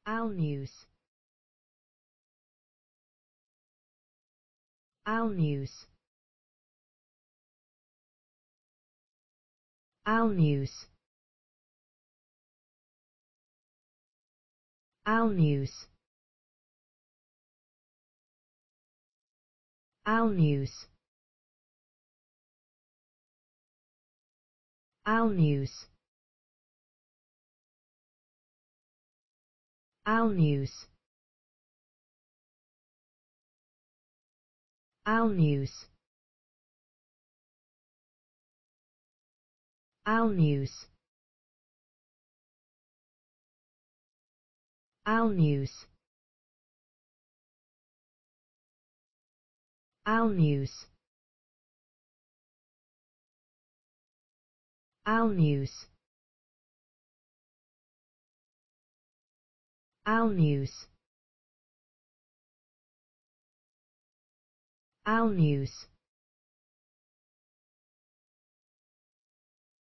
Almuce. Almuce. Almuce. Almuce. Almuce. Almuce. Almuce. Almuce. Almuce. Almuce. Almuce. Almuce. Almuce. Almuce.